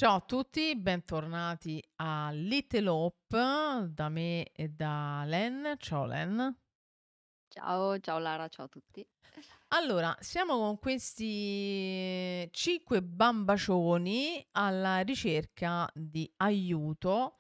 Ciao a tutti, bentornati a Little Hope da me e da Len. Ciao Len. Ciao, ciao Lara, ciao a tutti. Allora, siamo con questi 5 bambacioni alla ricerca di aiuto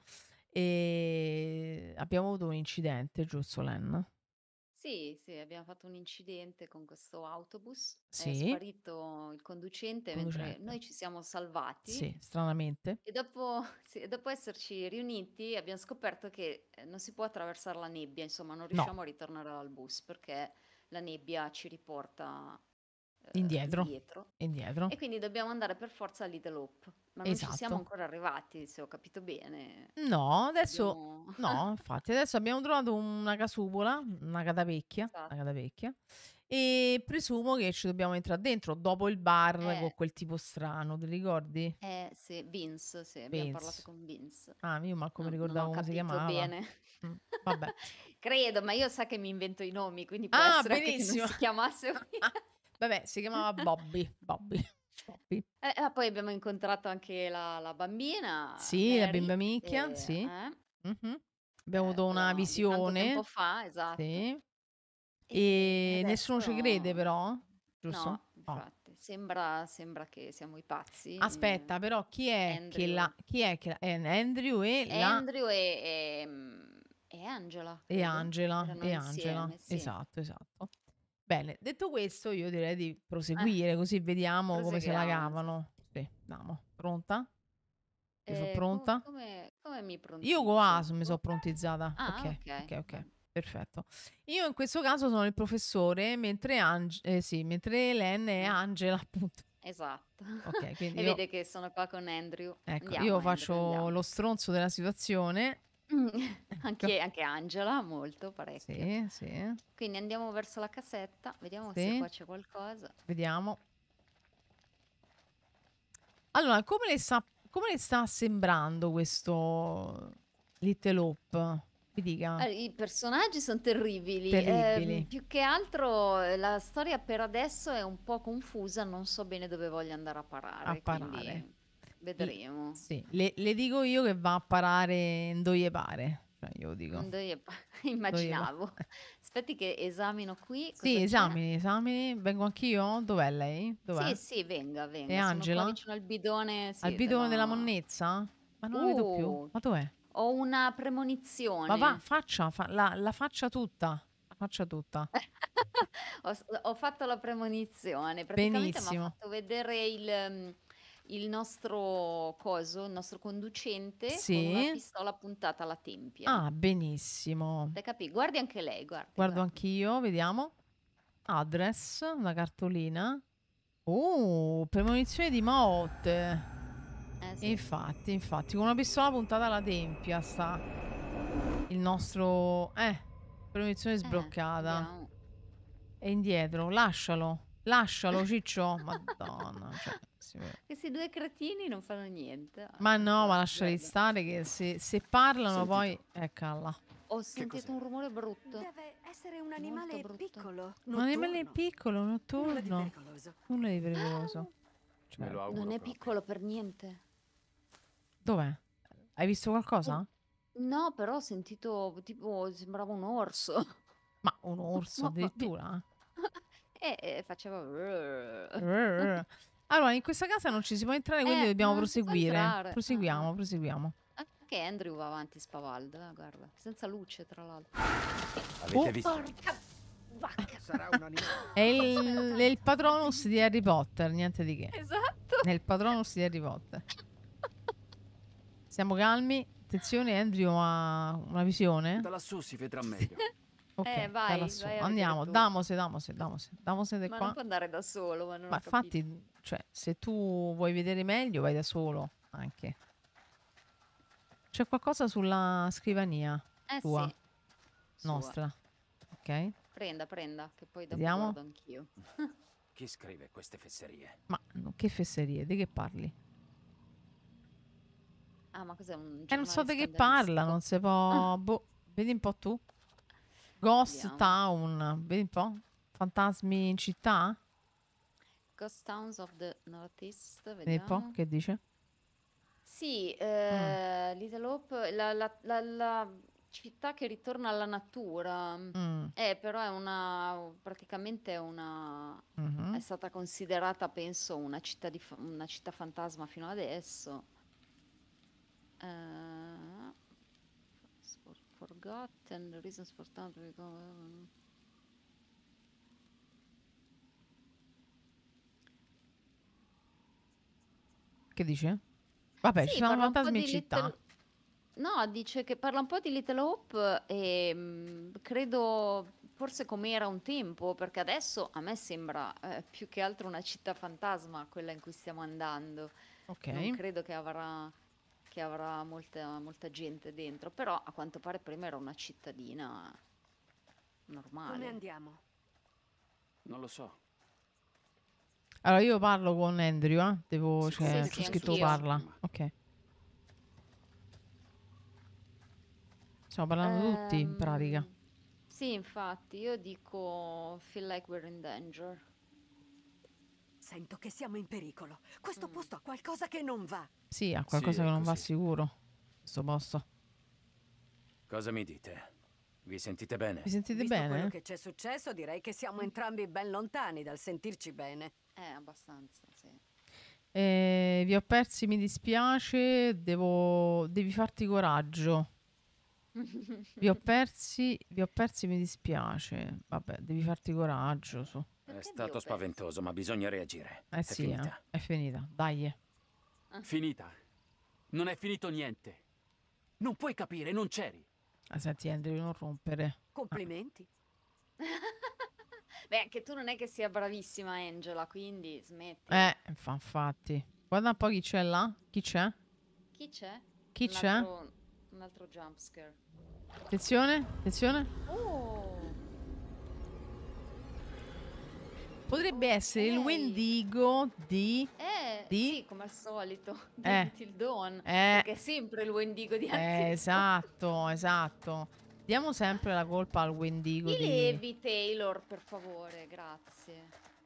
e abbiamo avuto un incidente, giusto Len? Sì, sì, abbiamo fatto un incidente con questo autobus, è Sì, sparito il conducente mentre conducente. noi ci siamo salvati Sì, stranamente. e dopo, sì, e dopo esserci riuniti abbiamo scoperto che non si può attraversare la nebbia, insomma non No, riusciamo a ritornare al bus perché la nebbia ci riporta indietro, indietro indietro. e quindi dobbiamo andare per forza a Little Hope, ma non ci siamo Esatto. ancora arrivati, se ho capito bene. No, adesso Dobbiamo... no, infatti adesso abbiamo trovato una casupola, una Esatto. catapecchia, e presumo che ci dobbiamo entrà dentro dopo il bar con Eh, quel tipo strano, ti ricordi? sì, Vince, sì, abbiam parlato Penso. con Vince. Ah, io manco mi Non ho ricordavo come si capito chiamava. bene. Vabbè. Credo, ma io sa che mi invento i nomi, quindi può Ah, essere anche che non benissimo. si chiamasse Vabbè, si chiamava Bobby, Bobby, Bobby. poi abbiamo incontrato anche la bambina Sì, la Mary, bimba minchia, sì. Mh-mh. Abbiamo avuto una quella di tanto tempo visione, fa, esatto. sì. E E nessuno ci crede adesso però, giusto? no, Oh. infatti, sembra che siamo i pazzi, Aspetta, però Andrew chi è che la Andrew Andrew e Angela, e credo, Angela, erano insieme, sì. esatto, esatto. Bene, detto questo io direi di Eh, proseguire così vediamo come se la proseguiamo, cavano. Sì, andiamo. Pronta? Io so pronta? come mi Io con A prontizzo? mi so prontizzata. Ah, Okay, okay, okay, va okay, perfetto. Io in questo caso sono il professore, mentre sì, mentre Helen è eh, Angela appunto. esatto. Okay, quindi E io vede che sono qua con Andrew. ecco, Andiamo io Andrew, faccio andiamo. lo stronzo della situazione. Ecco. Anche Angela, molto, parecchio. Sì, sì, Quindi andiamo verso la casetta, vediamo se sì, qua c'è qualcosa. vediamo. Allora, come le sta sembrando questo Little Hope? Mi dica. I personaggi son terribili, Terribili più che altro, la storia per adesso è un po' confusa, non so bene dove voglia andare a a parare, parare. quindi L vedremo. sì, le dico io che va a parare in dove gli pare, cioè io lo dico. Dove Dove gli pa immaginavo. Aspetti che esamino qui Sì, cosa c'è. esamini, esamini. Vengo anch'io? Dov'è lei? Sì, Dov'è? sì, venga, È venga. Sono qua Angela? vicino al bidone, Al sì, bidone della della monnezza? Ma non la vedo più. uh, Ma dov'è? ho una Ma va, premonizione. faccia, la faccia tutta. La faccia tutta. Ho fatto la premonizione, praticamente m'ha Benissimo. fatto vedere il nostro coso, il nostro conducente con una Sì. pistola puntata alla tempia. Ah, benissimo. T'hai guardi anche lei, guardi, Guardo guardi. anch'io, vediamo. Address, una cartolina. Premonizione di morte. Eh sì. Infatti, con una pistola puntata alla tempia sta il nostro premonizione sbloccata. Vediamo. E indietro, lascialo. Lascialo Ciccio. Madonna, cioè, Questi 2 cretini non fanno niente. ma Ecco no, ma qua, lasciali guarda. stare che se parlano poi Sentito? eccola. Ho Che sentito cos'è? un rumore brutto, Deve essere un molto animale brutto. piccolo, Un animale notturno. piccolo, Nulla di notturno. pericoloso. Nulla di pericoloso. Me lo Certo. Non auguro è proprio. piccolo per niente. Dov'è? Hai visto Un qualcosa? No, però ho sentito tipo sembrava un orso. Ma un orso Mamma mia. addirittura? Faceva Allora, in questa casa non ci si può entrare, quindi dobbiamo non si può proseguire. entrare. Proseguiamo, proseguiamo. Anche Andrew va avanti spavaldo, guarda, senza luce tra l'altro. Avete Oh, visto? Porca vacca. Sarà un animale. è il Patronus di Harry Potter, niente di che. Esatto. È il Patronus di Harry Potter. Siamo calmi. Attenzione, Andrew ha una visione. Da lassù si vedrà meglio. Ok, da Vai, lassù. vai a vedere Andiamo, tu. damose di Ma non qua. può andare da solo, ma non Ma ho capito. infatti, cioè, se tu vuoi vedere meglio, vai da solo anche. C'è qualcosa sulla scrivania Eh tua, sì, sua. nostra. Ok, Prenda, prenda, che poi dopo vediamo. guardo anch'io. Chi scrive queste fesserie? Ma che fesserie, di che parli? Ah, ma cos'è un Non so giornale di che parla, non scandalistico? si Ah, può. Boh, vedi un po' tu. Ghost vediamo. Town, vedi un po'? Fantasmi in città? Ghost Towns of the Northeast, Vedi un po' vediamo. che dice? Sì, Mm, Little Hope, la città che ritorna alla natura, mm, però praticamente è mhm. stata considerata, penso, una città fantasma fino adesso. Eh, Forgotten, Reasons for Town. Che dice? Vabbè, ci Sì, sono parla un po' fantasmi in di città. Little... No, dice che parla un po' di Little Hope e credo forse com'era un tempo, perché adesso a me sembra più che altro una città fantasma quella in cui stiamo andando. Ok. Non credo che avrà molta gente dentro, però a quanto pare prima era una cittadina Come normale. andiamo? Non lo so. Allora io parlo con Andrew, Sì, cioè, Sicuramente c'ho sì, sono scritto anch'io. successi parla. prima. Ok. Stiamo parlando tutti, in pratica. Ehm, sì, infatti, io dico feel like we're in danger. Sento che siamo in pericolo. Questo Mm. posto ha qualcosa che non va. Sì, ha Sì, qualcosa è che non va così. sicuro. Questo posto. Cosa mi dite? Vi sentite Mi bene? sentite Visto quello bene? che c'è successo, direi che siamo entrambi ben lontani dal sentirci bene. Abbastanza, sì. Vi ho persi, mi dispiace. Devi farti coraggio. Vi ho persi, mi dispiace. Vabbè, devi farti coraggio, su. È Perché vi ho stato perso? spaventoso, ma bisogna reagire. Eh È sì, finita. è finita. Dai. Ah. Finita. Non è finito niente. Non puoi capire, non c'eri. Senti, Andrew, non rompere. Ah, Complimenti. Beh, anche tu non è che sia bravissima, Angela, quindi smettila. infatti. Guarda un po' chi c'è là. Chi c'è? Chi c'è? Chi c'è? Un altro jumpscare. Attenzione, attenzione. Oh, Potrebbe essere il ok. Wendigo di... Sì, come al solito, di Eh, Until Dawn, eh, perché è sempre il Wendigo di Until Dawn. esatto, esatto. Diamo sempre la colpa al Wendigo Mi di... levi, Taylor, per favore, grazie.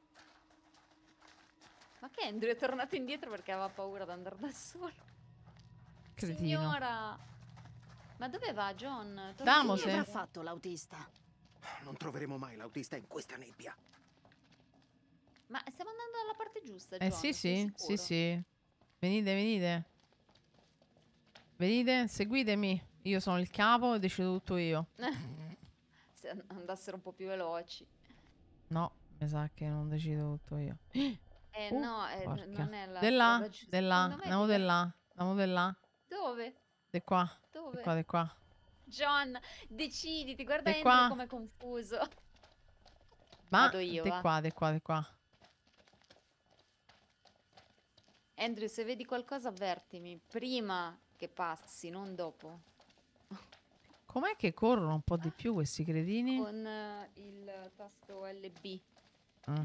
Ma che Andrew è tornato indietro perché aveva paura di andare da solo? Cretino. Signora! Ma dove va, John? Torna Vamos, Che avrà indietro. fatto l'autista? Non troveremo mai l'autista in questa nebbia. Ma stiamo andando dalla parte giusta, Eh John, sì, sei sì, sì, sicuro? sì. Venite, venite. Venite, seguitemi. Io sono il capo e decido tutto io. Se andassero un po' più veloci. No, mi sa che non decido tutto io. No, Porca. non è la Di strada là, giusta. di là, Secondo me andiamo di là, andiamo di là. Dove? Di qua, di Dove? qua, di qua. John, deciditi, guarda Di Andrew qua. com'è confuso. Ma Vado io, di va. qua, di qua, di qua. Andrew, se vedi qualcosa avvertimi, prima che passi, non dopo. Com'è che corrono un po' di più questi cretini? Con il tasto LB, Mm,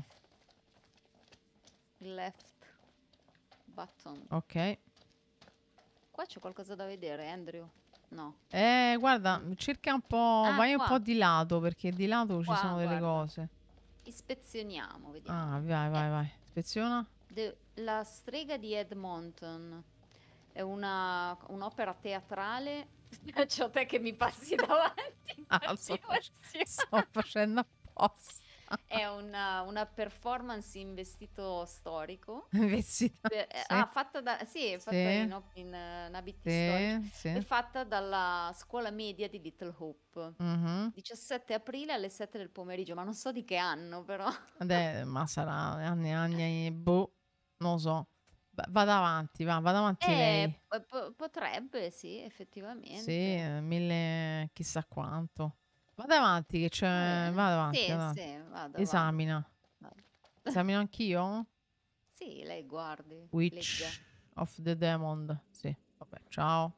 il left button. ok. Qua c'è qualcosa da vedere, Andrew? No. Guarda, cerca un po', Ah, vai un qua. po' di lato perché di lato ci Qua, sono delle guarda. cose. Ispezioniamo, vediamo. Ah, vai. Ispeziona. La strega di Edmonton è un'opera teatrale. C'ho te che mi passi davanti in Ah, sto continuazione. facendo apposta. È una performance in vestito storico. Vestita. Sì, Fatta da... Sì, è fatta Sì. in abiti storici. sì, È sì. fatta dalla scuola media di Little Hope. Mhm. 17 aprile alle 7 del pomeriggio, ma non so di che anno però. Ma sarà anni, boh, non lo so. Vada avanti, vada avanti lei. Potrebbe, sì, effettivamente. Sì, 1000 chissà quanto. Vada avanti che c'è, vada avanti, Sì, vada avanti. sì, vado. Esamina. Vado. Esamino anch'io? Sì, lei guardi, legga. Witch of the Demon. Sì, vabbè, ciao.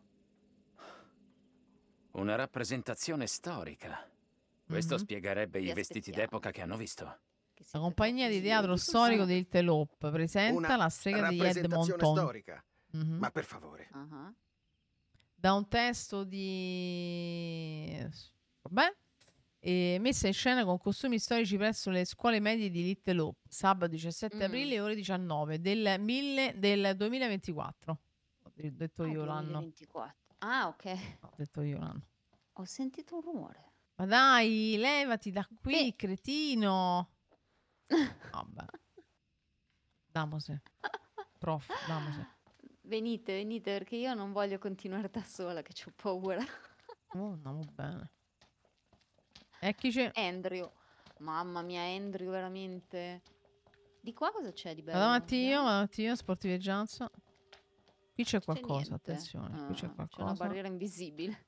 Una rappresentazione storica. Questo Mhm. spiegherebbe Vi i vestiti aspettiamo. d'epoca che hanno visto. Che La siete compagnia troppo di teatro sicuri. storico di Little Hope presenta Una la strega di rappresentazione Edmonton. storica. Mhm. Ma per favore. Ah, Da un testo di... Vabbè. Messa in scena con costumi storici presso le scuole medie di Little Hope, sabato 17 aprile ore 19 del 2024. Ho detto io l'anno. 2024. Ah, ok. Ho detto io l'anno. Ho sentito un rumore. Ma dai, levati da qui, Beh. cretino. Vabbè. Damose. Prof, damose. Venite, venite, perché io non voglio continuare da sola, che c'ho paura. Oh, andiamo bene. E chi c'è? Andrew. Mamma mia, Andrew, veramente. Di qua cosa c'è di bello? Vado avanti io, sportiveggianza. Qui c'è C'è qualcosa, niente. attenzione. Qui c'è C'è una qualcosa. barriera invisibile.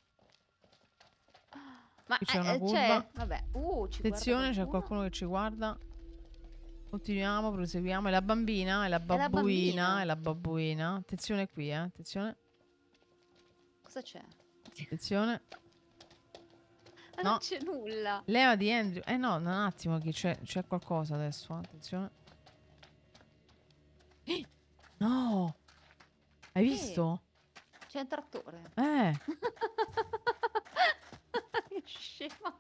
Ma Qui c'è una c'è, curva. vabbè. Ci Attenzione, guarda c'è qualcuno. qualcuno che ci guarda. Continuiamo, proseguiamo. È la bambina, è la È la babbuina, bambina. è la babbuina. Attenzione qui, attenzione. Cosa c'è? Attenzione. Ma No. non c'è nulla. Leva di Andrew. No, un attimo che c'è qualcosa adesso. Attenzione. No! Hai visto? C'è un trattore. Che scema.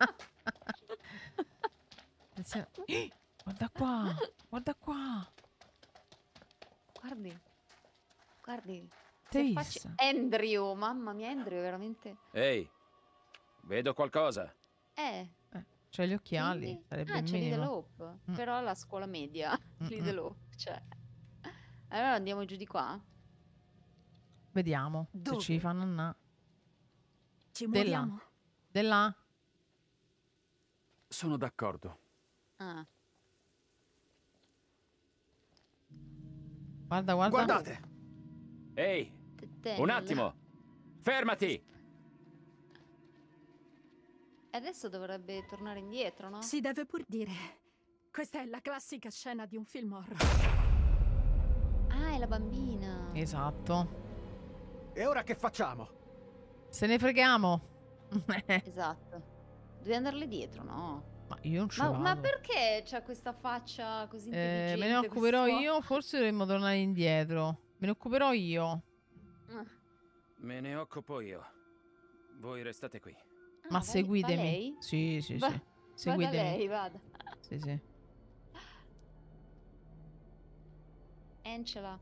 Attenzione. Guarda qua. Guarda qua. Guardi. Guardi. T'hai Si affaccia- visto? Andrew, mamma mia, Andrew è veramente... Ehi, vedo qualcosa. C'ha gli occhiali. Quindi... Sarebbe Ah, il c'è Lidl minimo. Hope. Però alla scuola media. Lidl mm. Hope, cioè. Allora andiamo giù di qua? Vediamo se Dove? ci fanno andare. Ci Di là. muoviamo? Di là. Sono d'accordo. Ah. Guarda, guarda. Guardate! Ehi, Daniel. un attimo. Fermati! E adesso dovrebbe tornare indietro, no? Si deve pur dire. Questa è la classica scena di un film horror. Ah, è la bambina. Esatto. E ora che facciamo? Se ne freghiamo. Esatto. Devi andarle dietro, no? Ma io non ci Ma vado. perché c'ha questa faccia così intelligente? Me ne occuperò questo- io. Forse dovremmo tornare indietro. Me ne occuperò io. Ah, Me ne occupo io. Voi restate qui. Ma va seguitemi. lei? Sì, sì, Va- sì. Vada Seguitemi. lei, vada. Sì, sì. Angela.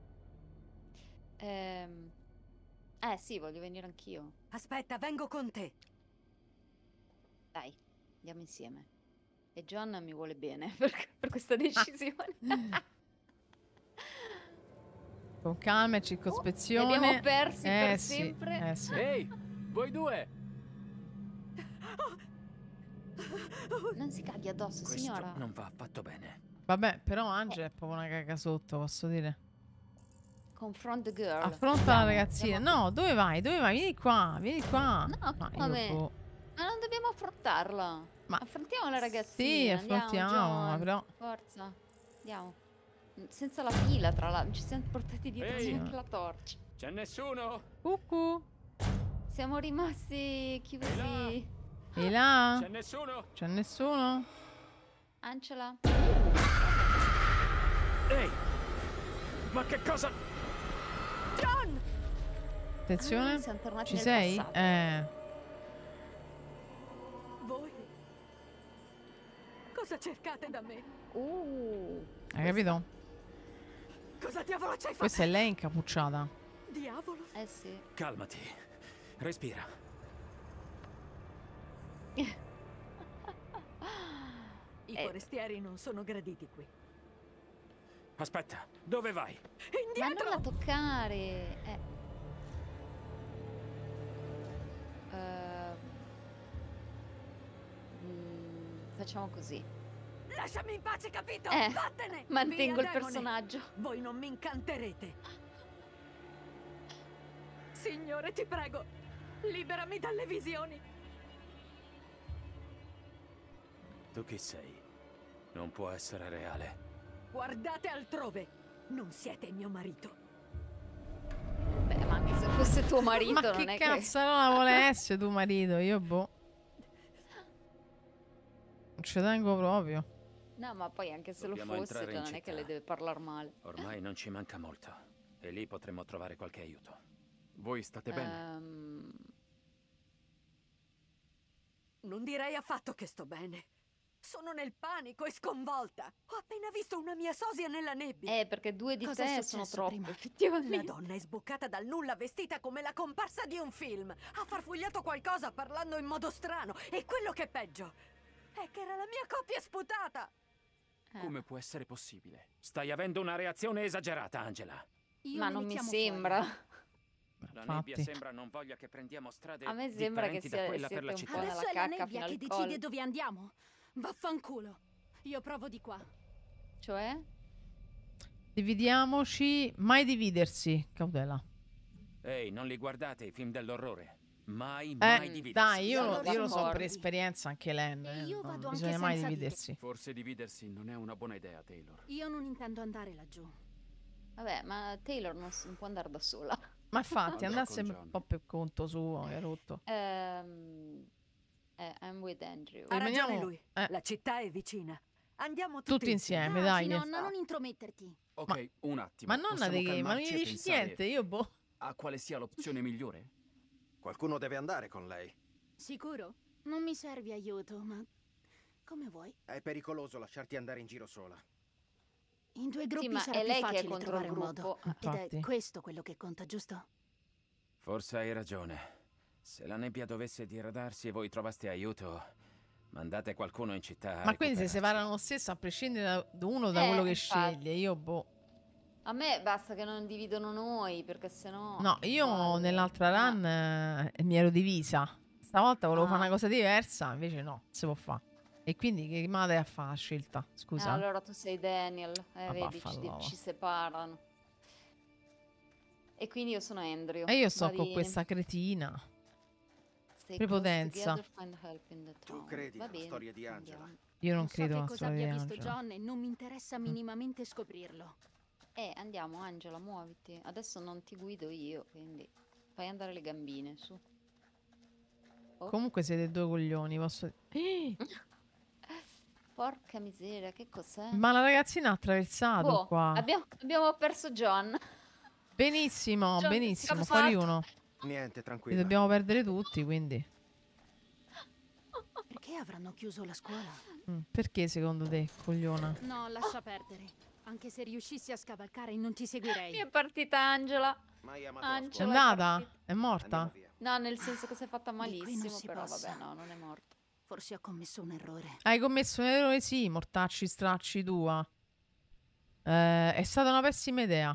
Sì, voglio venire anch'io. Aspetta, vengo con te. Dai, andiamo insieme. E John mi vuole bene per questa decisione. Con calma e Li circospezione. abbiamo persi per sì, sempre. sì. Ehi, voi due! Non si caghi addosso, Questo signora. non va affatto bene. Vabbè, però Angela è proprio una caga sotto, posso dire. Confront the girl. Affronta la Andiamo, ragazzina. andiamo. No, dove vai? Dove vai? Vieni qua, vieni qua. No, Ma io come? boh. Ma non dobbiamo affrontarla. Ma- Affrontiamo la ragazzina. Sì, andiamo, affrontiamo, John. però. Forza. Andiamo. Senza la fila, tra l'altro. Ci siamo portati dietro Ehi. anche la torcia. C'è nessuno? Cucù. Siamo rimasti chiusi. E là? C'è nessuno? C'è nessuno? Angela. Ehi! Ma che cosa? Attenzione. Siamo tornati Ci nel sei? passato. Voi? Cosa cercate da me? Hai capito? Cosa diavolo ci hai fatto? Questa è lei incappucciata. Diavolo? Eh sì. Calmati. Respira. I forestieri non sono graditi qui. Aspetta, dove vai? Ma non la Indietro! toccare. Facciamo così. Lasciami in pace, capito? Eh, Vattene! Mantengo Via, il demone! personaggio. Voi non mi incanterete. Signore, ti prego, liberami dalle visioni. Tu chi sei? Non può essere reale. Guardate altrove. Non siete mio marito. Beh, ma anche se fosse tuo marito, Ma non che è cazzo allora vuole essere tuo marito? Io boh. Non ci tengo proprio. No, ma poi anche se Dobbiamo lo fosse, entrare in non è che città. le deve parlare male. Ormai non ci manca molto. E lì potremo trovare qualche aiuto. Voi state bene? Ehm, Non direi affatto che sto bene. Sono nel panico e sconvolta. Ho appena visto una mia sosia nella nebbia. Perché 2 di Cosa è te sono successo troppo, prima? La effettivamente. donna è sboccata dal nulla vestita come la comparsa di un film. Ha farfugliato qualcosa parlando in modo strano. E quello che è peggio è che era la mia coppia sputata. Come può essere possibile? Stai avendo una reazione esagerata, Angela. Ma non mi sembra. La Infatti. nebbia sembra non voglia che prendiamo strade A me sembra che differenti da quella per siete la un città. po' nella Adesso è la cacca fino nebbia che al decide collo. dove andiamo. Vaffanculo. Io provo di qua. Cioè? Dividiamoci, mai dividersi. Cautela. Ehi, non li guardate i film dell'orrore. Mai dividersi. Dai, io Allora lo so per d'accordo. esperienza anche Len. E io Non vado bisogna anche mai senza di te. dividersi. Forse dividersi non è una buona idea, Taylor. Io non intendo andare laggiù. Vabbè, ma Taylor non può andare da sola. Ma infatti, Andrò andasse con un John. po' per conto suo, che è rotto. I'm with Andrew. Ha ragione Rimaniamo- lui. eh. La città è vicina. Andiamo Tutti insieme, dai. Nonna, non intrometterti. Ok, un attimo. Ma nonna possiamo di che? Ma non calmarci gli e dici pensare niente, io boh. a quale sia l'opzione migliore? Qualcuno deve andare con lei. Sicuro? Non mi serve aiuto, ma come vuoi. È pericoloso lasciarti andare in giro sola. In 2 Sì, gruppi ma sarà è più lei che è facile contro trovare il un modo. gruppo. Ed Infatti. è questo quello che conta, giusto? Forse hai ragione. Se la nebbia dovesse diradarsi e voi trovaste aiuto, mandate qualcuno in città a Ma quindi si recuperarci. separano lo stesso a prescindere da uno da Eh, quello che infatti. sceglie. Io boh. A me basta che non dividono noi, perché sennò... No, che io palle. nell'altra run mi ero divisa. Stavolta volevo fare Ah. una cosa diversa, invece no, non si può fare. E quindi che male a fare la scelta? Scusa. Allora tu sei Daniel, Ma vedi, vaffanculo. ci separano. E quindi io sono Andrew. E io sto Va con bene. questa cretina. Stay prepotenza. close together, find help in the Tu town. credi Va alla bene, storia di Angela? andiamo. Io non Non so credo che alla cosa storia di abbia visto Angela. John e non mi interessa minimamente scoprirlo. Andiamo Angela, muoviti. Adesso non ti guido io, quindi fai andare le gambine, su. Oh. Comunque siete due coglioni, posso Porca miseria, che cos'è? Ma la ragazzina ha attraversato Boh, qua. abbiamo perso John. Benissimo, John è benissimo. scappato. Fuori uno. Niente, Li tranquilla. dobbiamo perdere tutti, quindi. Perché avranno chiuso la scuola? Perché secondo te, cogliona? No, lascia perdere. Anche se riuscissi a scavalcare non ti seguirei. Mi è partita Angela. Mai amato la È Angela. scuola. andata? partita. È morta? Andiamo via. No, nel senso che si è fatta qui non malissimo, si però passa. vabbè, no, non è morta. Forse ho commesso un errore. Hai commesso un errore, sì, mortacci stracci tua. È stata una pessima idea,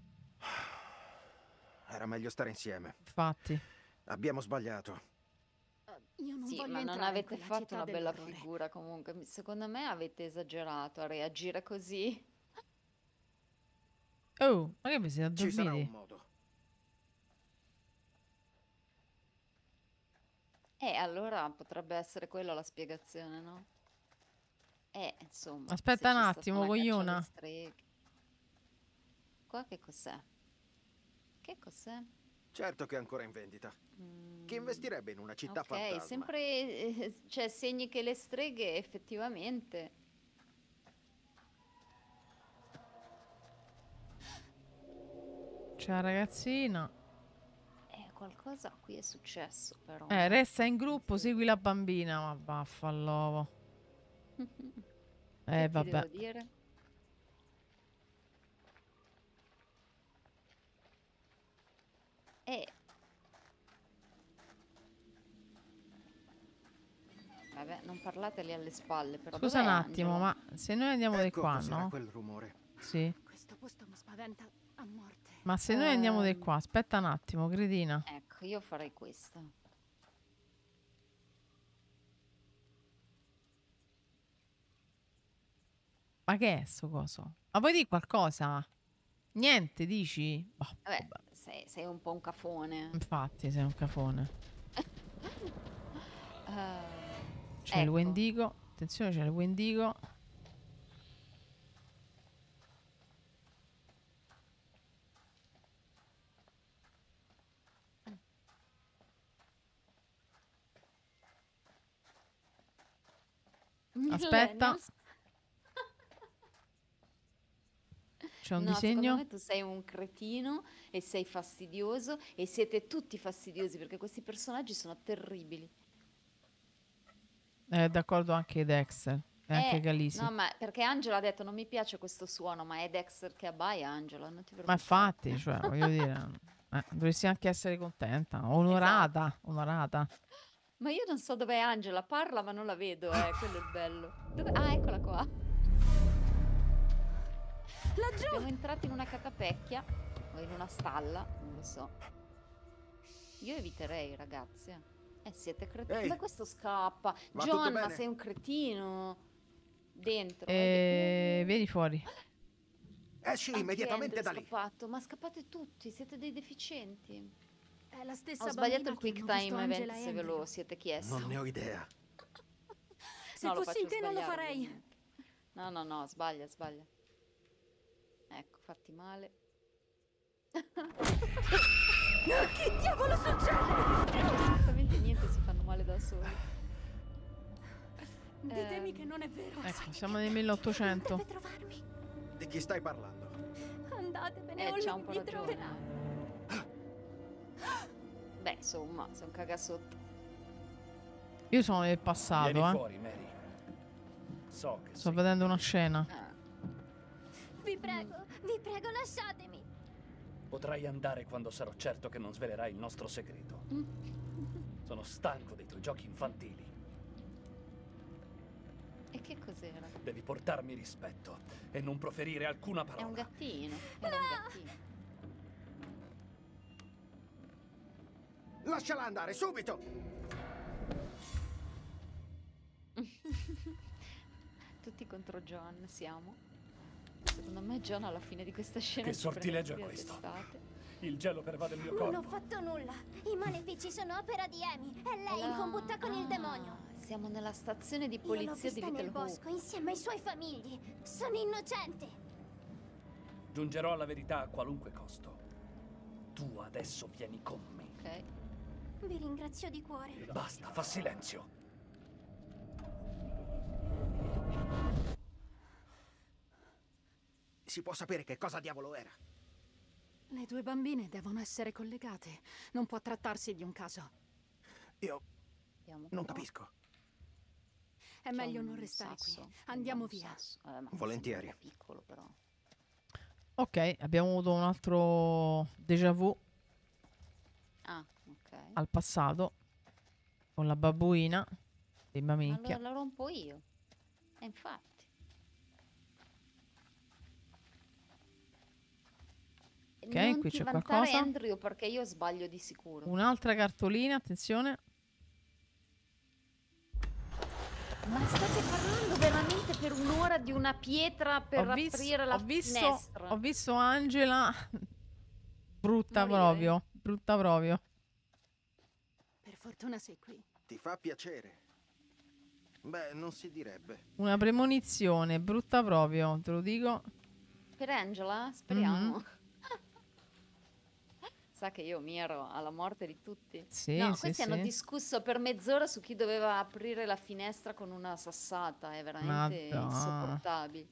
Era meglio stare insieme. infatti. Abbiamo sbagliato. Io non Sì, voglio ma non entrare in avete quella fatto città una bella dell'orrore. figura comunque. Secondo me avete esagerato a reagire così. Oh, ma che vi siete Ci sarà un addormiti? modo. Allora potrebbe essere quella la spiegazione, no? Insomma, Aspetta se un c'è stata attimo, una caccia alle cogliona. streghe. Qua che cos'è? Che cos'è? Certo che è ancora in vendita. Chi investirebbe in una città Ok, fantasma? sempre cioè segni che le streghe effettivamente. C'è la ragazzina. Qualcosa qui è successo però. Resta in gruppo, segui la bambina. Ma vaffanlovo. Che ti Vabbè. devo dire? Vabbè, non parlateli alle spalle, però Scusa un dov'è attimo, Angela? ma se noi andiamo di Ecco qua, cos'era no? quel rumore. Sì. Questo posto mi spaventa a morte. Ma se noi andiamo di qua, aspetta un attimo, cretina. Ecco, io farei questo. Ma che è sto coso? Ma vuoi dire qualcosa? Niente, dici? Boh, Vabbè, vabbè. sei un po' un cafone. Infatti, sei un cafone. C'è il Ecco. Wendigo. Attenzione, c'è il Wendigo. Aspetta. Millennials. C'è un No, secondo disegno. me tu sei un cretino e sei fastidioso e siete tutti fastidiosi perché questi personaggi sono terribili. D'accordo anche Dexter. E anche Khaleesi. No, ma perché Angela ha detto non mi piace questo suono, ma è Dexter che abbaia, Angela, non ti Ma preoccupare. infatti, cioè, voglio dire, dovresti anche essere contenta, onorata, Esatto. onorata. Ma io non so dov'è Angela, parla ma non la vedo, quello è il bello. Ah, eccola qua. Laggiù! Siamo entrati in una catapecchia o in una stalla, non lo so. Io eviterei, ragazzi. Siete cretini. Ehi. Dove questo scappa? Va tutto John, ma bene? sei un cretino. Dentro. Vieni fuori. Esci Anche immediatamente da Andrew è lì. scappato, ma scappate tutti, siete dei deficienti. È la stessa Ho sbagliato il bambina che quick hanno visto time Angela event e se ve Andrew. lo siete chiesto. Non ne ho idea. Se No, lo fossi in faccio te non lo sbagliare, farei. ovviamente. No, sbaglia. Ecco, fatti male. Che diavolo succede? Assolutamente niente, si fanno male da soli. Ditemi che non è vero. Ecco, siamo nel 1800. Deve trovarmi. Di chi stai parlando? Andatevene o C'ha lui un po' mi ragione. troverà. Beh, insomma, sei un cagasotto. Io sono nel passato, Vieni fuori, Mary. So che Sto sei vedendo una scena. Vi prego, lasciatemi. Potrai andare quando sarò certo che non svelerai il nostro segreto. Sono stanco dei tuoi giochi infantili. E che cos'era? Devi portarmi rispetto e non proferire alcuna È un parola. gattino. Era un gattino. Lasciala andare, subito! Tutti contro John siamo. Secondo me John alla fine di questa scena Che ci prende sortilegio è tutti a questo? testate. Il gelo pervade il mio Non ho corpo. fatto nulla. I malefici sono opera di Amy. È lei in combutta con il demonio. Siamo nella stazione di Io l'ho polizia di vista Little nel bosco Hope. insieme ai suoi famigli. Sono innocente. Giungerò alla verità a qualunque costo. Tu adesso vieni con me. Ok. Vi ringrazio di cuore. Basta, fa silenzio. Si può sapere che cosa diavolo era? Le due bambine devono essere collegate. Non può trattarsi di un caso. Io Vediamo non un po'. capisco. È C'è meglio un non restare sasso, qui. Andiamo un via. sasso. Ma Volentieri. è un po' piccolo però. Ok, abbiamo avuto un altro déjà vu Ah, ok. al passato con la babbuina di minchia. Allora la rompo io. E infatti. Ok, Non qui ti c'è vantare, qualcosa. Andrew, perché io sbaglio di sicuro. Un'altra cartolina, attenzione. Ma state parlando veramente per un'ora di una pietra per aprire la finestra? Ho visto Angela brutta Morire. proprio, brutta proprio. Per fortuna sei qui. Ti fa piacere? Beh, non si direbbe. Una premonizione, brutta proprio, te lo dico. Per Angela? Speriamo. Mhm. Sa che io mi ero alla morte di tutti. Sì, No, sì, questi hanno sì. discusso per mezz'ora su chi doveva aprire la finestra con una sassata. È veramente Madonna. insopportabile.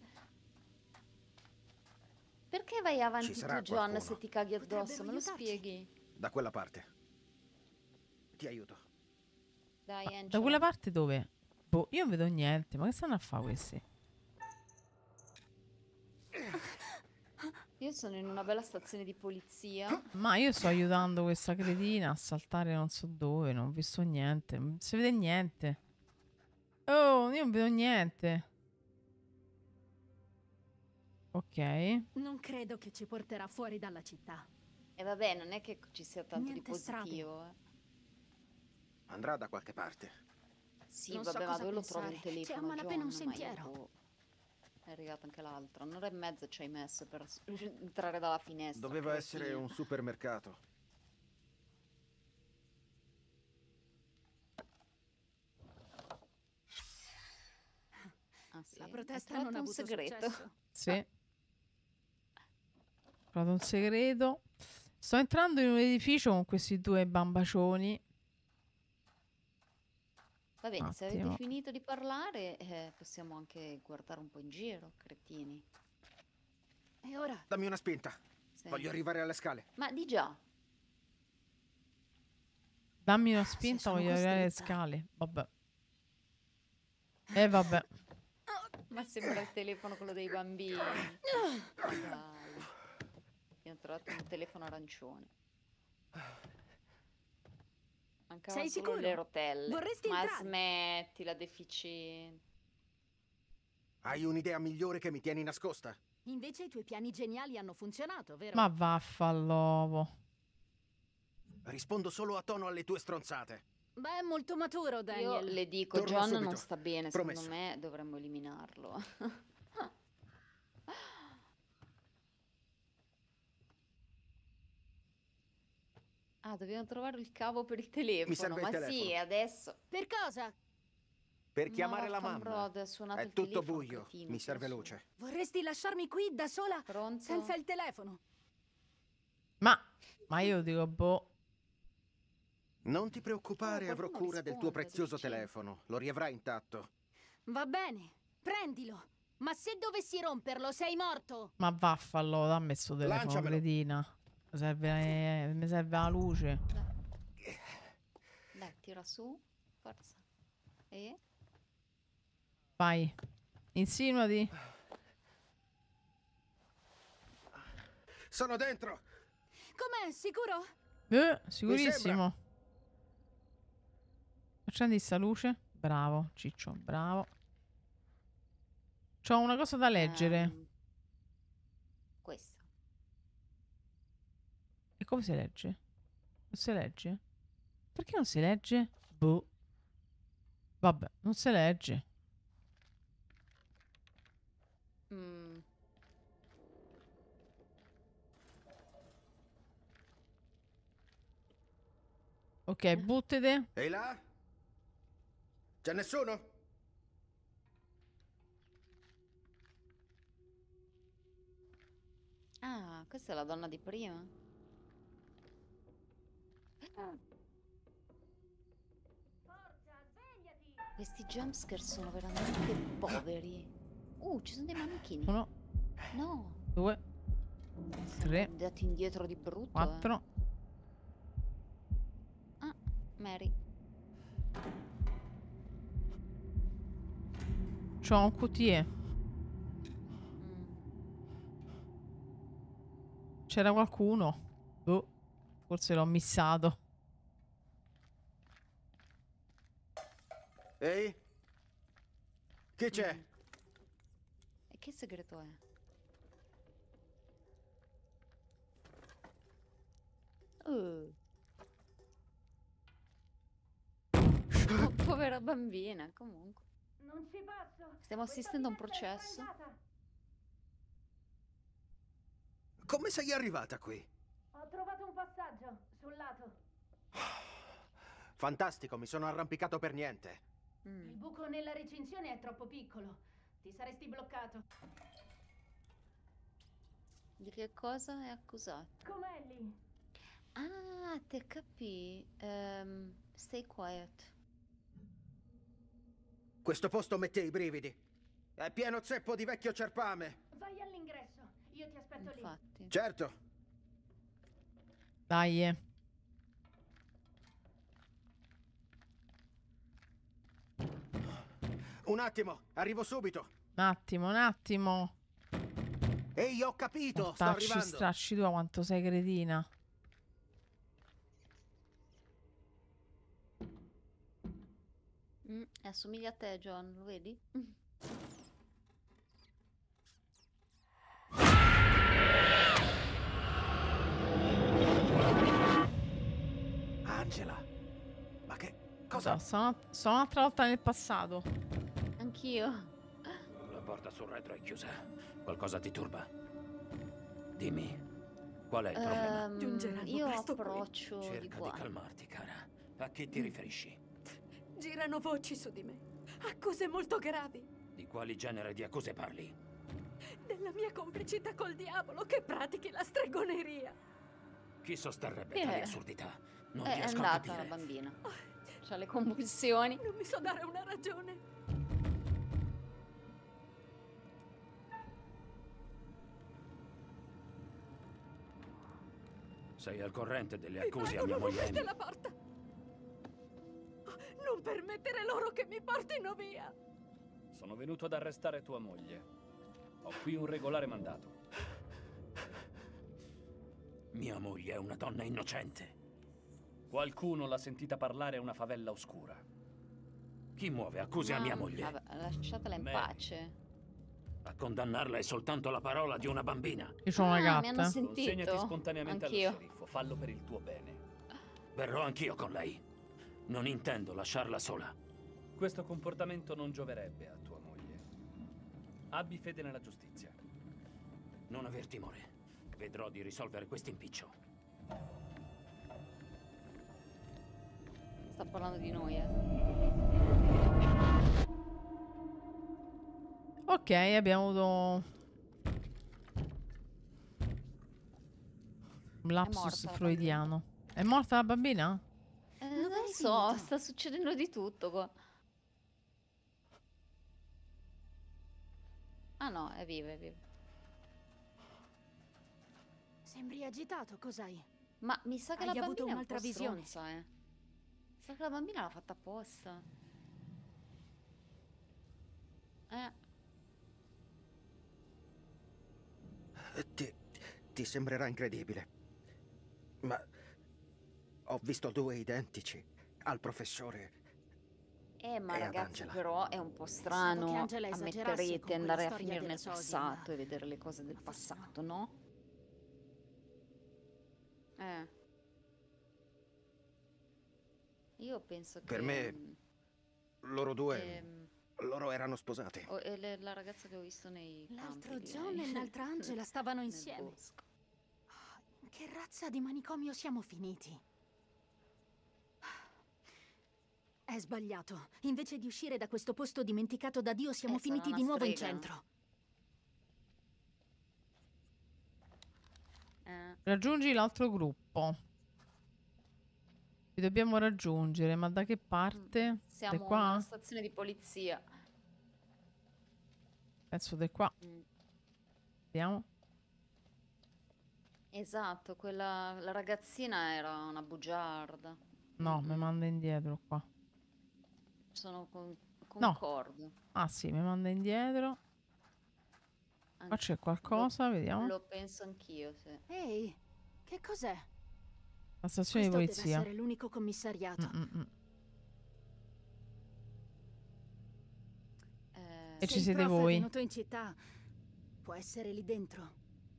Perché vai avanti Ci tu, sarà John, qualcuno. se ti caghi addosso? Potrebbero Me lo aiutarci. spieghi? Da quella parte. Ti aiuto. Dai, Da Angela. quella parte dove? Boh, io non vedo niente, ma che stanno a fare questi? Io sono in una bella stazione di polizia. Ma io sto aiutando questa cretina a saltare non so dove, non ho visto niente, non si vede niente. Oh, io non vedo niente. Ok. Non credo che ci porterà fuori dalla città. E vabbè, non è che ci sia tanto Niente di positivo. Andrà da qualche parte. Sì, Non so vabbè, ma cosa dove lo trovi il pensare. C'è a telefono, malapena un John? Ma io, sentiero. boh, è arrivata anche l'altra. Un'ora e mezza ci hai messo per entrare dalla finestra. Doveva essere cretino. un supermercato. Ah, sì? La Hai protesta trovato non ha un avuto segreto. successo. Sì. Ho trovato un segreto. Sto entrando in un edificio con questi due bambacioni. Va bene, se Attimo. avete finito di parlare, possiamo anche guardare un po' in giro, cretini. E ora? Dammi una spinta. Sì. Voglio arrivare alle scale. Ma di già. Dammi una spinta, sono voglio arrivare alle costretta. scale. Vabbè. E vabbè. Ma sembra il telefono quello dei bambini. Dai. Abbiamo trovato un telefono arancione. Mancavano Sei solo sicuro? le rotelle. Vorresti Ma entrare? smettila, deficiente. Hai un'idea migliore che mi tieni nascosta? Invece i tuoi piani geniali hanno funzionato, vero? Ma vaffanlovo. Rispondo solo a tono alle tue stronzate. Beh, è molto maturo, Io Daniel. le dico, Torno John subito. non sta bene, Promesso. secondo me dovremmo eliminarlo. Ah, dobbiamo trovare il cavo per il telefono. serve il Ma telefono. sì, adesso. Per cosa? Per chiamare la Vaffanbrodo, mamma. ha suonato È il tutto telefono, buio. cretino, Mi serve su. luce. Vorresti lasciarmi qui da sola Pronto? senza il telefono? Ma io dico, boh. Non ti preoccupare, Oh, avrò qualcuno cura del tuo risponde, prezioso deficiente. telefono. Lo riavrai intatto. Va bene, prendilo. Ma se dovessi romperlo, sei morto. Ma vaffanlovo, dammi sto telefono, Lanciamelo. cretina. Mi serve la luce. Dai, tira su. Forza. E? Vai. Insinuati. Sono dentro! Com'è, sicuro? Sicurissimo. Accendi sta luce. Bravo, Ciccio, bravo. C'ho una cosa da leggere. Questa. E come si legge? Non si legge? Perché non si legge? Boh. Vabbè, non si legge. Mm. Ok, buttete. Ehi là? C'è nessuno? Ah, questa è la donna di prima. Questi jumpscare sono veramente poveri. Ci sono dei manichini. 1, No, 2, siamo 3, andati indietro di brutto. 4. Ah, Mary. C'ho un QTE. Mm. C'era qualcuno? Boh. Forse l'ho missato. Ehi? Chi c'è? E che segreto è? Oh, povera bambina, comunque. Non ci posso. Stiamo assistendo a un processo. Come sei arrivata qui? Ho trovato un passaggio sul lato. Fantastico, mi sono arrampicato per niente. Il buco nella recinzione è troppo piccolo. Ti saresti bloccato. Di che cosa è accusato? Com'è lì? Ah, te capì. Stay quiet. Questo posto mette i brividi. È pieno zeppo di vecchio cerpame. Vai all'ingresso. Io ti aspetto lì. Infatti. Certo. Dai. Un attimo, arrivo subito. Un attimo. Ehi, ho capito, sto Mortacci, arrivando. stracci tua, quanto sei cretina. Assomiglia a te, John, lo vedi? Angela. Ma che cosa? Sono un'altra volta nel passato. Anch'io. La porta sul retro è chiusa. Qualcosa ti turba? Dimmi, qual è il problema? Giungeranno Io presto qui. approccio di Cerca di qua. calmarti, cara. A chi ti riferisci? Girano voci su di me. Accuse molto gravi. Di quali genere di accuse parli? Della mia complicità col diavolo che pratichi la stregoneria. Chi sosterrebbe tali assurdità? Non È riesco a andata la capire. bambina. C'ha le convulsioni. Non mi so dare una ragione. Sei al corrente delle Mi accuse a prego, mia non moglie aprite Amy? la porta. Non permettere loro che mi portino via. Sono venuto ad arrestare tua moglie. Ho qui un regolare mandato. Mia moglie è una donna innocente. Qualcuno l'ha sentita parlare a una favela oscura. Chi muove accuse a mia moglie? Vabbè, lasciatela in Mary. pace. A condannarla è soltanto la parola di una bambina. Io c'ho una Mi gatta. hanno sentito. Consegnati spontaneamente Anch'io. allo sceriffo. Fallo per il tuo bene. Verrò anch'io con lei. Non intendo lasciarla sola. Questo comportamento non gioverebbe a tua moglie. Abbi fede nella giustizia. Non aver timore. Vedrò di risolvere questo impiccio. Sta parlando di noi, Ok, abbiamo avuto un lapsus morta la freudiano. È morta la bambina? Non hai so, finito? sta succedendo di tutto qua. Ah no, è viva, è viva. Sembri agitato, cos'hai? Ma mi sa che Hai la avuto bambina è un un'altra po' visione. stronza, Mi sa che la bambina l'ha fatta apposta. Ti sembrerà incredibile, ma ho visto due identici al professore Ma e ad ragazzi, Angela. però è un po' che strano. Angela esagerasse Ammetterete con quella andare a storia finire della nel sosia, passato ma- e vedere le cose del ma forse no. passato, no? Io penso che... Per me, loro due, ehm, loro erano sposati. è la ragazza che ho visto nei L'altro campi lì, John e l'altra Angela stavano nel insieme. bosco. In che razza di manicomio siamo finiti? È sbagliato. Invece di uscire da questo posto dimenticato da Dio, siamo Sarà finiti una di nuovo in strega. centro. Raggiungi l'altro gruppo. Li dobbiamo raggiungere, ma da che parte? Da Siamo qua? alla stazione di polizia. Penso da qua. Mm. Vediamo. Esatto, la ragazzina era una bugiarda. No, mi manda indietro qua. Sono No. concordo. Ah sì, mi manda indietro. Qua Anche- c'è qualcosa, vediamo. Lo penso anch'io, sì. Ehi, che cos'è? La stazione di Questo deve polizia. essere l'unico commissariato. Eh, E Se ci il siete prof è voi. venuto in città, può essere lì dentro.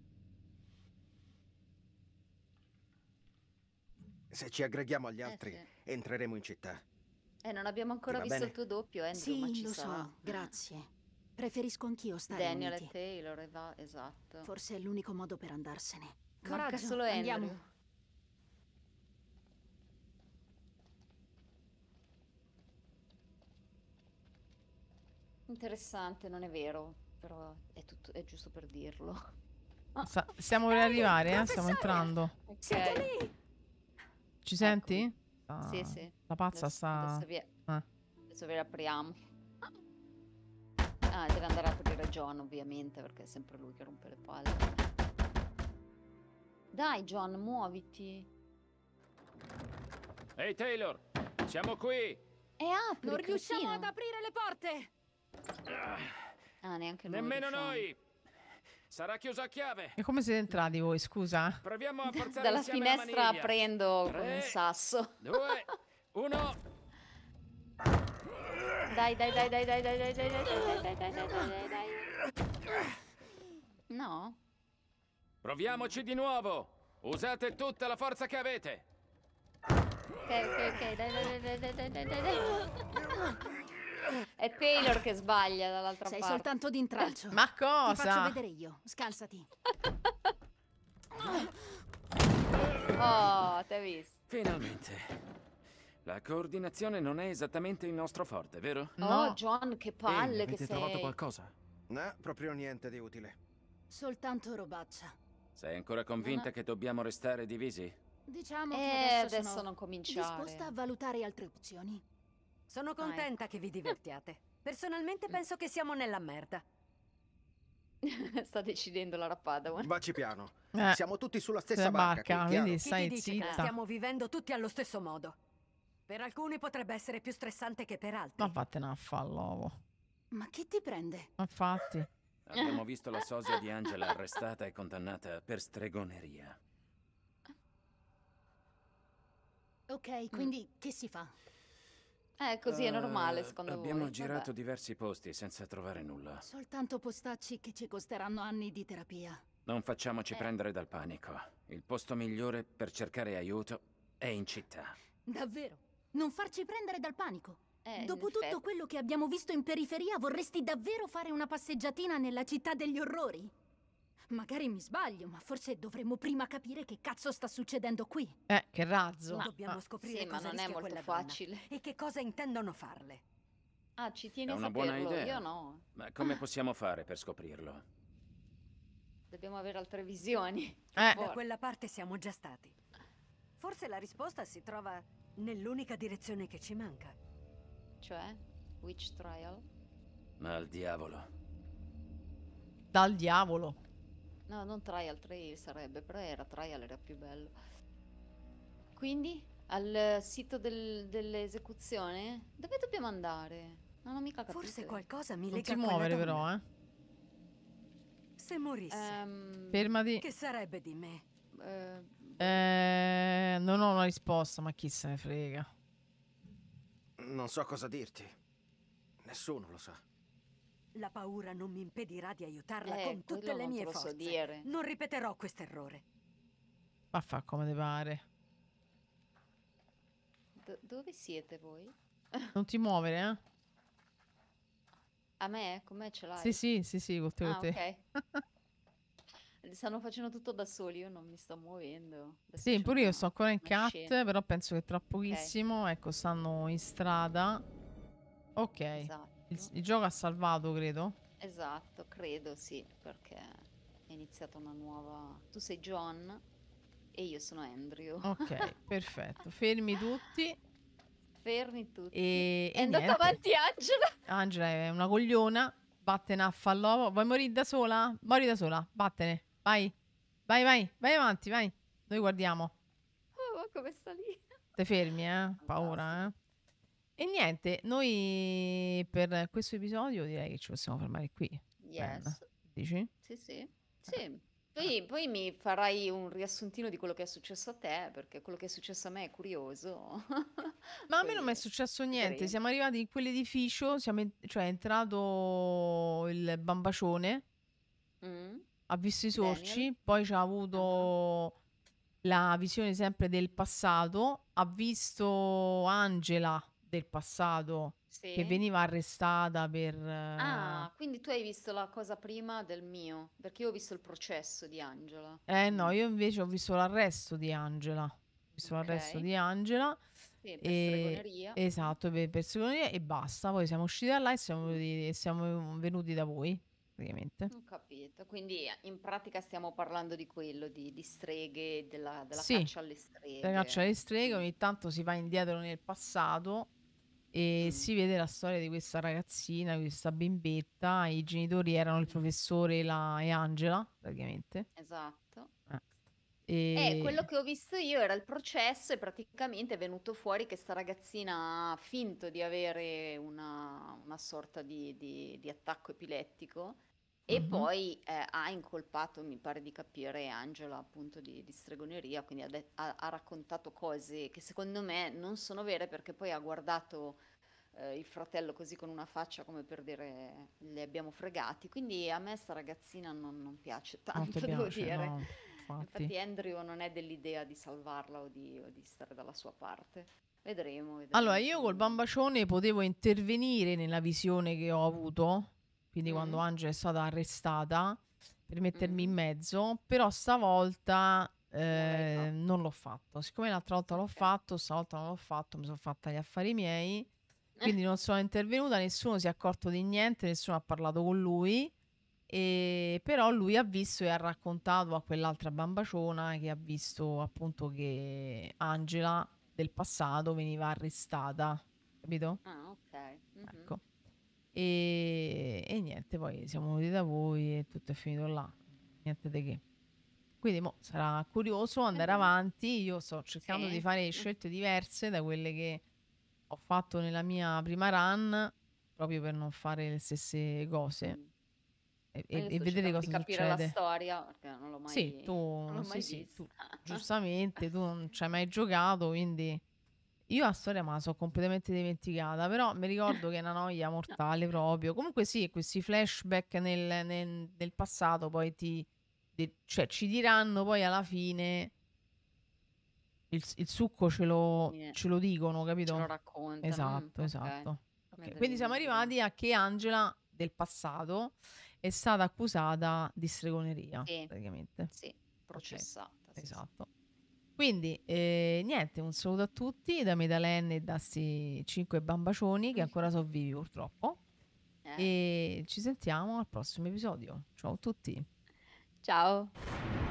Se ci aggreghiamo agli altri, sì. entreremo in città. non abbiamo ancora Ti va visto bene? il tuo doppio, Andrew, ma Sì, ci lo sarà. so, grazie. Preferisco anch'io stare Daniel e uniti. Taylor, esatto. Forse è l'unico modo per andarsene. Manca Coraggio, solo andiamo. Andrew. Interessante, non è vero, però è giusto per dirlo. Stiamo per arrivare, stiamo entrando. Siete Ok. lì? Ci senti? Sì, sì. La pazza Adesso, sta... adesso vi apriamo. Ah, deve andare a aprire John, ovviamente, perché è sempre lui che rompe le palle. Dai, John, muoviti. Ehi Taylor, siamo qui! E apri, Non riusciamo cretino. ad aprire le porte! Ah, neanche noi Nemmeno riusciamo. noi! Sarà chiusa a chiave! E come siete entrati voi, scusa? Proviamo a forzare Dalla insieme la finestra maniglia. aprendo con un 3, sasso. 2, 1. Dai. No? Proviamoci di nuovo! Usate tutta la forza che avete! Ok, dai. È Taylor che sbaglia dall'altra Sei parte. soltanto d'intralcio. Ma Ti faccio cosa? vedere io. Scalzati. Oh, t'hai visto? Finalmente. La coordinazione non è esattamente il nostro forte, vero? No. Oh, John, che palle che avete trovato sei. qualcosa? No, proprio niente di utile. Soltanto robaccia. Sei ancora convinta che dobbiamo restare divisi? Diciamo che adesso sono non cominciare. disposta a valutare altre opzioni. Sono contenta che vi divertiate. Personalmente penso che siamo nella merda. Sta decidendo la Padawan. Vacci piano. Eh, Siamo tutti sulla se stessa barca, barca, qui, chiaro? quindi Chi stai ti dice che zitta. stiamo vivendo tutti allo stesso modo? Per alcuni potrebbe essere più stressante che per altri. Ma vattene a fa l'uovo. Ma che ti prende? Infatti. Abbiamo visto la sosia di Angela arrestata e condannata per stregoneria. Ok, quindi che si fa? Così è normale, secondo voi. Abbiamo Vabbè. girato diversi posti senza trovare nulla. Soltanto postacci che ci costeranno anni di terapia. Non facciamoci prendere dal panico. Il posto migliore per cercare aiuto è in città. Davvero? Non farci prendere dal panico? In Dopo tutto effetti. quello che abbiamo visto in periferia, vorresti davvero fare una passeggiatina nella città degli orrori? Magari mi sbaglio, ma forse dovremmo prima capire che cazzo sta succedendo qui. Che razzo. Dobbiamo scoprire Sì, ma cosa non è rischia molto quella donna facile. e che cosa intendono farle. Ah, ci tieni È a una buona saperlo? idea. Io no. Ma come possiamo fare per scoprirlo? Dobbiamo avere altre visioni. Eh. Da quella parte siamo già stati. Forse la risposta si trova nell'unica direzione che ci manca. Cioè? Witch Trial? Ma al diavolo. Dal diavolo. No, non Trial, Trail sarebbe, però Trial era più bello. Quindi? Al sito dell'esecuzione? Dove dobbiamo andare? Non ho mica capito. Forse qualcosa mi Non lega ti a quella muovere donna. però, Se morissi, Fermati. che sarebbe di me? Non ho una risposta, ma chi se ne frega. Non so cosa dirti. Nessuno lo sa. La paura non mi impedirà di aiutarla con quello tutte le non mie te lo so forze. dire. Non ripeterò quest'errore. Ma fa come ti pare. Dove siete voi? Non ti muovere, eh? A me? Com'è ce l'hai? Sì, con te, con Ah, te. ok. Stanno facendo tutto da soli, io non mi sto muovendo. Adesso Sì, c'è pure io sto ancora in una cat, scena. però penso che tra pochissimo, ecco, stanno in strada. Ok. Esatto. Il gioco ha salvato, credo. Esatto, credo sì, perché è iniziata una nuova... Tu sei John e io sono Andrew. Ok, perfetto. Fermi tutti. Fermi tutti. E È andata niente. avanti Angela. Angela è una cogliona. Vattene a fallo. Vuoi morire da sola? Mori da sola. Vattene. Vai. Vai avanti, vai. Noi guardiamo. Oh, ma come sta lì? Te fermi, paura, E niente, noi per questo episodio direi che ci possiamo fermare qui. Ben, Yes. dici? Sì, sì. Sì. Poi mi farai un riassuntino di quello che è successo a te, perché quello che è successo a me è curioso. Ma a me Poi non mi è successo niente. vedremo. Siamo arrivati in quell'edificio, cioè è entrato il bambacione, Mm. ha visto i Daniel. sorci, poi c'ha avuto la visione sempre del passato, ha visto Angela del passato che Sì. veniva arrestata per... Ah, quindi tu hai visto la cosa prima del mio, perché io ho visto il processo di Angela. no, io invece ho visto l'arresto di Angela. Ho visto l'arresto Ok. di Angela. Sì, per stregoneria. Esatto, per stregoneria e basta. Poi siamo usciti da là e siamo venuti da voi, praticamente. Ho capito. Quindi in pratica stiamo parlando di quello, di streghe, della Sì, caccia alle la caccia alle streghe. streghe, ogni tanto si va indietro nel passato e si vede la storia di questa ragazzina, questa bimbetta. I genitori erano il professore e Angela, praticamente. Esatto. E Quello che ho visto io era il processo e praticamente è venuto fuori che sta ragazzina ha finto di avere una sorta di attacco epilettico e poi ha incolpato, mi pare di capire, Angela appunto di stregoneria, quindi ha raccontato cose che secondo me non sono vere perché poi ha guardato il fratello così con una faccia come per dire li abbiamo fregati, quindi a me sta ragazzina non piace non ti tanto, devo piace, dire. no, Infatti Andrew non è dell'idea di salvarla o di stare dalla sua parte. Vedremo. Allora, io col bambacione potevo intervenire nella visione che ho avuto, quindi quando Angela è stata arrestata, per mettermi in mezzo, però stavolta non l'ho fatto. Siccome l'altra volta l'ho fatto, stavolta non l'ho fatto, mi sono fatta gli affari miei, quindi non sono intervenuta, nessuno si è accorto di niente, nessuno ha parlato con lui. Però lui ha visto e ha raccontato a quell'altra bambaciona che ha visto appunto che Angela del passato veniva arrestata, capito? Ah, ok. Ecco. E niente, poi siamo venuti da voi e tutto è finito là, niente di che. Quindi mo sarà curioso andare avanti. Io sto cercando di fare scelte diverse da quelle che ho fatto nella mia prima run proprio per non fare le stesse cose Mm. e, Ma io e sto vedere cercando di cosa capire la succede. storia perché non l'ho Sì, mai, non tu, l'ho sì, mai sì, tu, vista. giustamente, tu non ci hai mai giocato, quindi io la storia me la so completamente dimenticata, però mi ricordo che è una noia mortale proprio. Comunque sì, questi flashback nel passato poi cioè, ci diranno poi alla fine il succo Fine, ce lo dicono, ce lo capito? raccontano. Esatto, Ok, esatto. Ok, quindi siamo vedremo. arrivati a che Angela del passato è stata accusata di stregoneria, Sì, praticamente. sì, Ok, processata. Sì, sì. esatto. Quindi, niente, un saluto a tutti da Medalen e da sti 5 bambacioni che ancora sono vivi purtroppo. Eh. E ci sentiamo al prossimo episodio. Ciao a tutti. Ciao.